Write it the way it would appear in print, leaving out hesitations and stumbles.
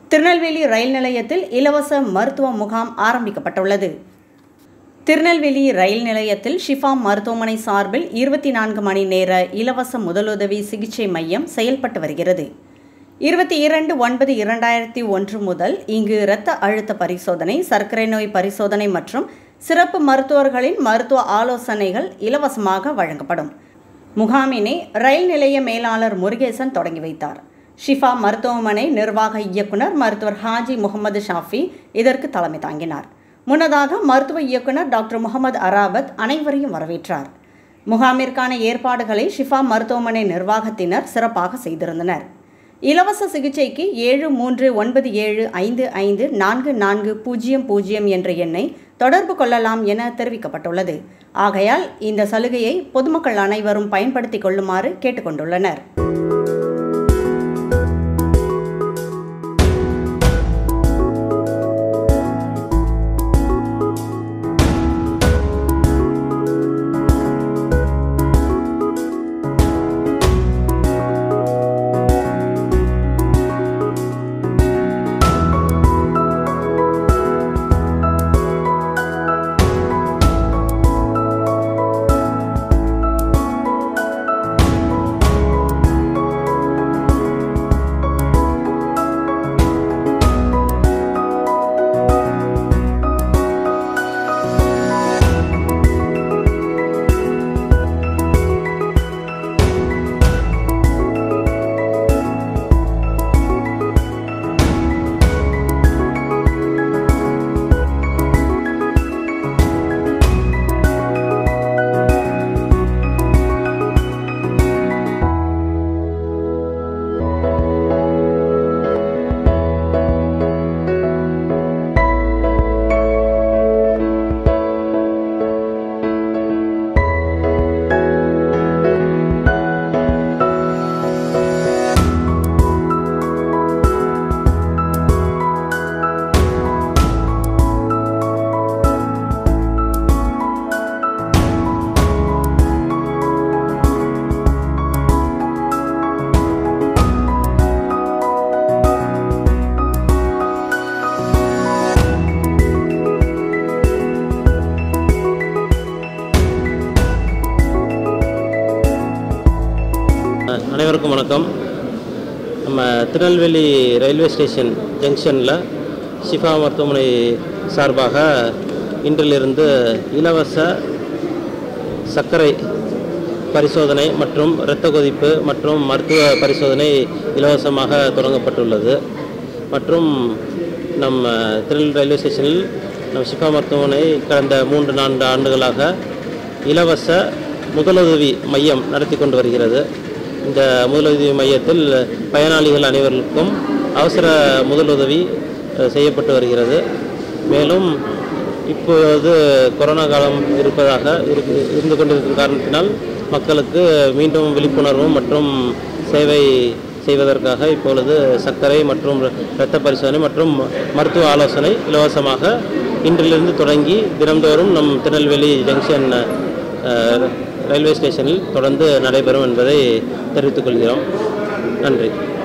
திருநெல்வேலி ரயில் நிலையத்தில் இலவச மருத்துவ முகாம் ஆரம்பிக்கப்பட்டுள்ளது. திருநெல்வேலி ரயில் நிலையத்தில் ஷிஃபா மருத்துவமனை சார்பில் 24 மணி நேர இலவச முதலுதவி சிகிச்சை மையம் செயல்பட்டு வருகிறது. 22/9/2001 முதல் இங்கு இரத்த அழுத்த பரிசோதனை, சர்க்கரை நோய் பரிசோதனை மற்றும் சிறப்பு மருத்துவர்களின் மருத்துவ ஆலோசனைகள் இலவசமாக வழங்கப்படும். முகாமினை ரயில் நிலைய மேலாளர் முருகேசன் தொடங்கி வைத்தார். ஷிஃபா மருத்துவமனை நிர்வாக இயக்குனர் மருத்துவர் ஹாஜி முகமது ஷாஃபி இதற்கு தலைமை தாங்கினார். முன்னதாக மருத்துவ இயக்குனர் டாக்டர் முகமது அராபத் அனைவரையும் வரவேற்றார். முகாமிற்கான ஏற்பாடுகளை ஷிஃபா மருத்துவமனை நிர்வாகத்தினர் சிறப்பாக செய்திருந்தனர். இலவச சிகிச்சைக்கு 7397554400 என்ற எண்ணை தொடர்பு கொள்ளலாம் என தெரிவிக்கப்பட்டுள்ளது. ஆகையால் இந்த சலுகையை பொதுமக்கள் அனைவரும் பயன்படுத்திக் கொள்ளுமாறு கேட்டுக்கொண்டுள்ளனர். அனைவருக்கும் வணக்கம். நம்ம திருநெல்வேலி ரயில்வே ஸ்டேஷன் ஜங்ஷனில் ஷிஃபா மருத்துவமனை சார்பாக இன்றிலிருந்து இலவச சர்க்கரை பரிசோதனை மற்றும் இரத்த கொதிப்பு மற்றும் மருத்துவ பரிசோதனை இலவசமாக தொடங்கப்பட்டுள்ளது. மற்றும் நம்ம திருநெல்வேலி ரயில்வே ஸ்டேஷனில் நம்ம ஷிஃபா மருத்துவமனை கடந்த 3-4 ஆண்டுகளாக இலவச முதலுதவி மையம் நடத்தி கொண்டு வருகிறது. இந்த முதலுதவி மையத்தில் பயனாளிகள் அனைவருக்கும் அவசர முதலுதவி செய்யப்பட்டு வருகிறது. மேலும் இப்போது கொரோனா காலம் இருந்து கொண்டிருக்கும் காரணத்தினால் மக்களுக்கு மீண்டும் விழிப்புணர்வும் மற்றும் சேவை செய்வதற்காக இப்பொழுது சர்க்கரை மற்றும் இரத்த பரிசோதனை மற்றும் மருத்துவ ஆலோசனை இலவசமாக இன்றிலிருந்து தொடங்கி தினந்தோறும் நம் திருநெல்வேலி ஜங்ஷன் ரயில்வே ஸ்டேஷனில் தொடர்ந்து நடைபெறும் என்பதை தெரிவித்துக் கொள்கிறோம். நன்றி.